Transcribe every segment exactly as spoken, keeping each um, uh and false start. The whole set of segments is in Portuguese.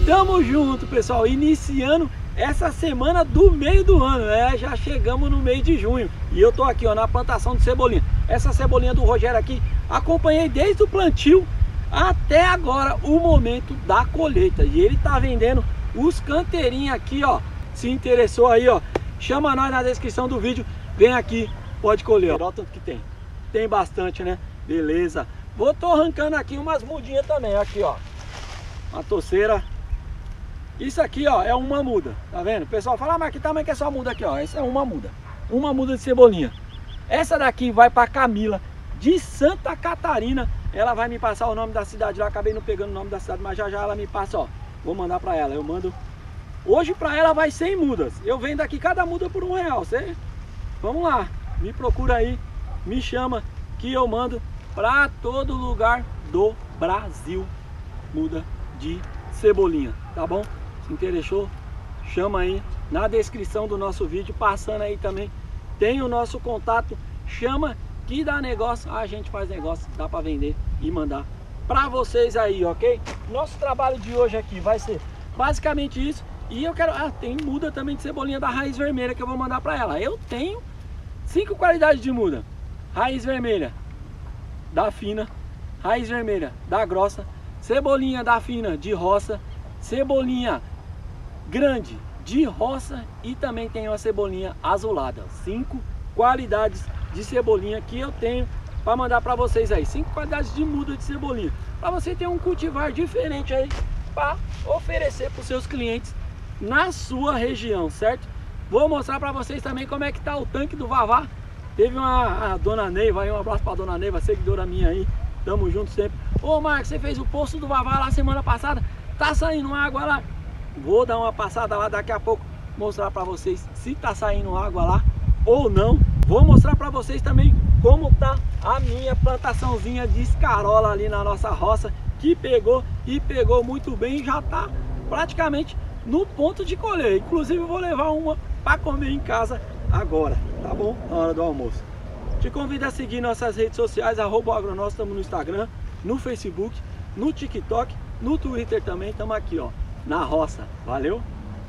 Tamo junto, pessoal, iniciando essa semana do meio do ano, né? Já chegamos no mês de junho e eu tô aqui, ó, na plantação de cebolinha. Essa cebolinha do Rogério aqui, acompanhei desde o plantio até agora o momento da colheita. E ele tá vendendo os canteirinhos aqui, ó. Se interessou aí, ó, chama nós na descrição do vídeo, vem aqui, pode colher. Olha o tanto que tem. Tem bastante, né? Beleza. Vou tô arrancando aqui umas mudinhas também, aqui, ó. Uma toceira. Isso aqui, ó, é uma muda, tá vendo? O pessoal fala, ah, mas que tamanho que é só muda aqui, ó. Essa é uma muda. Uma muda de cebolinha. Essa daqui vai pra Camila, de Santa Catarina. Ela vai me passar o nome da cidade lá. Acabei não pegando o nome da cidade, mas já já ela me passa, ó. Vou mandar pra ela. Eu mando. Hoje pra ela vai cem mudas. Eu vendo aqui cada muda por um real. Você... Vamos lá. Me procura aí. Me chama que eu mando pra todo lugar do Brasil. Muda de cebolinha, tá bom? Se interessou, chama aí na descrição do nosso vídeo, passando aí também tem o nosso contato, chama que dá negócio, a gente faz negócio, dá para vender e mandar para vocês aí, ok? Nosso trabalho de hoje aqui vai ser basicamente isso. E eu quero, ah, tem muda também de cebolinha da raiz vermelha que eu vou mandar para ela. Eu tenho cinco qualidades de muda: raiz vermelha da fina, raiz vermelha da grossa, cebolinha da fina de roça, cebolinha grande de roça e também tem uma cebolinha azulada. Cinco qualidades de cebolinha que eu tenho para mandar para vocês aí. Cinco qualidades de muda de cebolinha para você ter um cultivar diferente aí para oferecer para os seus clientes na sua região, certo? Vou mostrar para vocês também como é que tá o tanque do Vavá. Teve uma a dona Neiva aí, um abraço para dona Neiva, seguidora minha aí. Tamo junto sempre. Ô Marcos, você fez o poço do Vavá lá semana passada, tá saindo água lá? Vou dar uma passada lá daqui a pouco, mostrar pra vocês se tá saindo água lá ou não. Vou mostrar pra vocês também como tá a minha plantaçãozinha de escarola ali na nossa roça, que pegou e pegou muito bem, já tá praticamente no ponto de colher. Inclusive vou levar uma pra comer em casa agora, tá bom? Na hora do almoço. Te convido a seguir nossas redes sociais, arroba agronóstico, estamos no Instagram, no Facebook, no TikTok, no Twitter também, estamos aqui, ó, na roça. Valeu?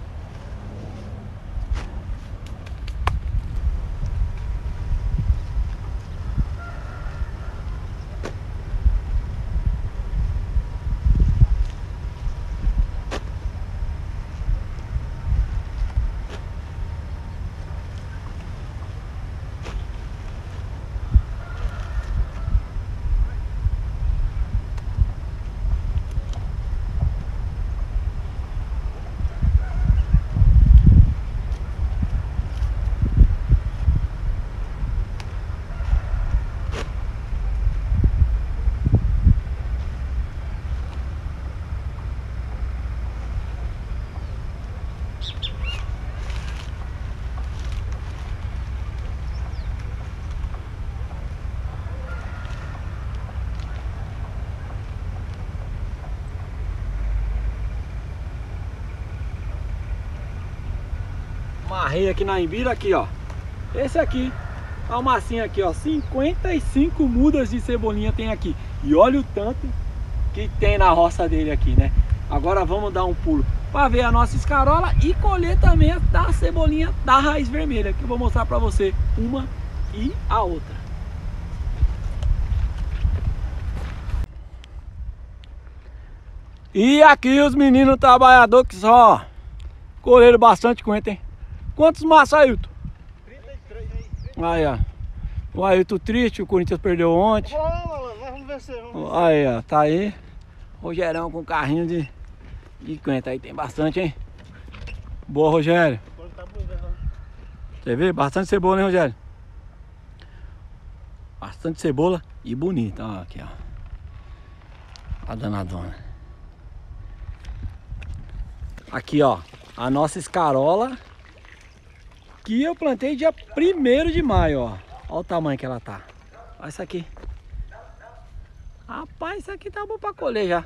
Amarrei aqui na Imbira, aqui, ó. Esse aqui, a massinha aqui, ó, cinquenta e cinco mudas de cebolinha tem aqui. E olha o tanto que tem na roça dele aqui, né? Agora vamos dar um pulo para ver a nossa escarola e colher também a cebolinha da raiz vermelha, que eu vou mostrar para você uma e a outra. E aqui os meninos trabalhadores que só colheram bastante coentro, hein? Quantos maços, Ailton? trinta e três. Aí, ó. O Ailton triste, o Corinthians perdeu ontem. Vamos, vamos vencer, vamos vencer. Aí, ó, tá aí. Rogerão com carrinho de, de coentro aí, tem bastante, hein? Boa, Rogério. Tá bonito, né? Você vê? Bastante cebola, hein, Rogério? Bastante cebola e bonita, ó, aqui, ó. A danadona. Aqui, ó, a nossa escarola, que eu plantei dia primeiro de maio, ó. Olha o tamanho que ela tá. Olha isso aqui. Rapaz, isso aqui tá bom pra colher já.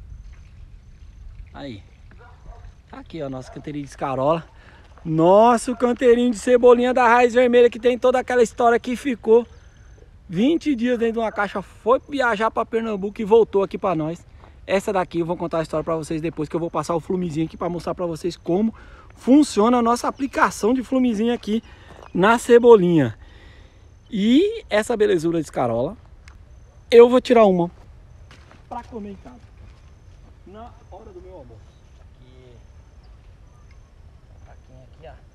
Aí. Tá aqui, ó, nosso canteirinho de escarola. Nosso canteirinho de cebolinha da raiz vermelha, que tem toda aquela história que ficou vinte dias dentro de uma caixa, foi viajar para Pernambuco e voltou aqui para nós. Essa daqui eu vou contar a história para vocês depois, que eu vou passar o flumezinho aqui para mostrar para vocês como funciona a nossa aplicação de flumezinho aqui na cebolinha. E essa belezura de escarola, eu vou tirar uma para comer em casa na hora do meu almoço. Aqui, aqui, aqui, ó.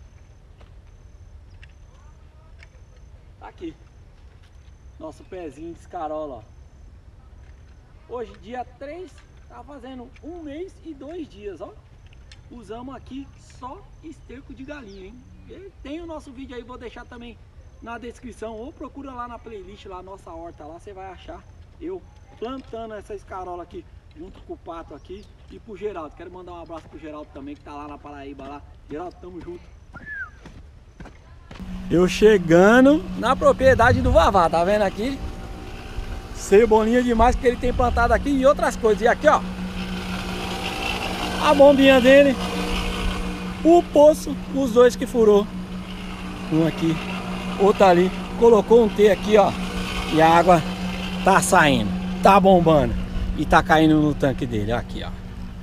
Tá aqui, nosso pezinho de escarola, ó. Hoje, dia três, tá fazendo um mês e dois dias, ó. Usamos aqui só esterco de galinha, hein? E tem o nosso vídeo aí, vou deixar também na descrição. Ou procura lá na playlist, lá, nossa horta, lá você vai achar eu plantando essa escarola aqui, junto com o Pato aqui e pro Geraldo. Quero mandar um abraço pro Geraldo também, que tá lá na Paraíba, lá. Geraldo, tamo junto. Eu chegando na propriedade do Vavá, tá vendo aqui? Cebolinha demais que ele tem plantado aqui e outras coisas. E aqui, ó, a bombinha dele, o poço, os dois que furou, um aqui, outro ali, colocou um T aqui, ó, e a água tá saindo, tá bombando e tá caindo no tanque dele, aqui, ó.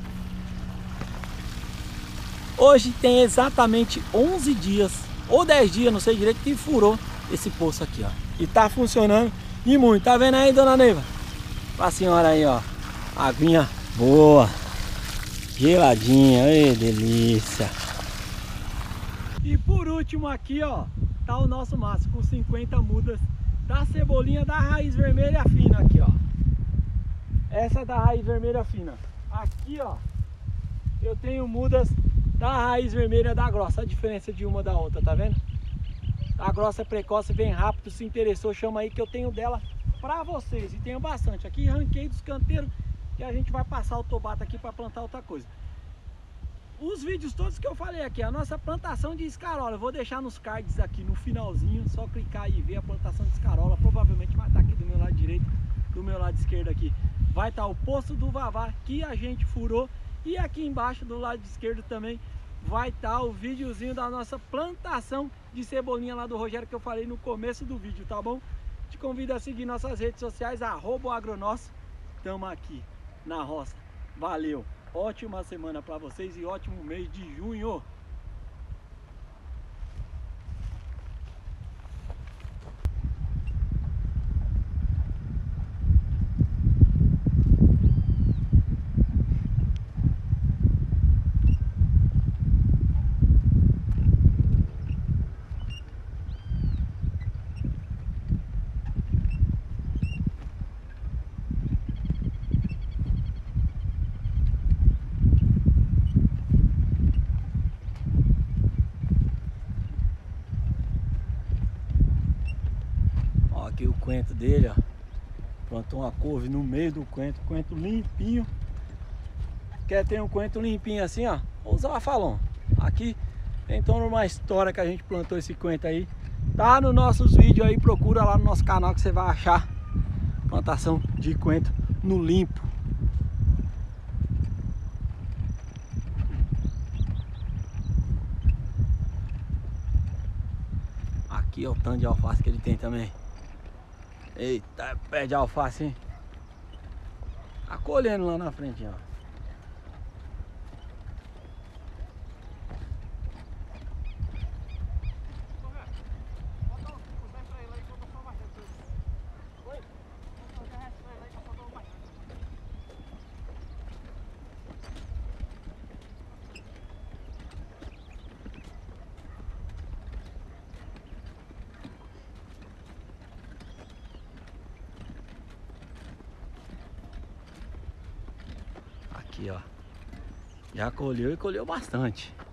Hoje tem exatamente onze dias ou dez dias, não sei direito, que furou esse poço aqui, ó, e tá funcionando. E muito, tá vendo aí, dona Neiva? Pra senhora aí, ó, aguinha boa, geladinha, ei, delícia. E por último aqui, ó, tá o nosso maço com cinquenta mudas da cebolinha da raiz vermelha fina aqui, ó. Essa é da raiz vermelha fina. Aqui, ó, eu tenho mudas da raiz vermelha da grossa. A diferença de uma da outra, tá vendo? A grossa é precoce, vem rápido. Se interessou, chama aí que eu tenho dela pra vocês. E tenho bastante. Aqui ranquei dos canteiros e a gente vai passar o tobato aqui para plantar outra coisa. Os vídeos todos que eu falei aqui, a nossa plantação de escarola, eu vou deixar nos cards aqui no finalzinho. Só clicar e ver a plantação de escarola. Provavelmente vai estar aqui do meu lado direito, do meu lado esquerdo aqui vai estar o poço do Vavá que a gente furou. E aqui embaixo do lado esquerdo também vai estar o videozinho da nossa plantação de cebolinha lá do Rogério, que eu falei no começo do vídeo, tá bom? Te convido a seguir nossas redes sociais, arroba agronosso. Tamo aqui na roça. Valeu! Ótima semana para vocês e ótimo mês de junho! Aqui o coentro dele, ó, plantou uma couve no meio do coentro, coentro limpinho. Quer ter um coentro limpinho assim, ó, vou usar o Afalon. Aqui tem toda uma história que a gente plantou esse coentro aí, tá nos nossos vídeos aí, procura lá no nosso canal que você vai achar plantação de coentro no limpo. Aqui é o tanto de alface que ele tem também. Eita, pé de alface, hein? Tá colhendo lá na frente, ó. Aqui, ó, já colheu e colheu bastante.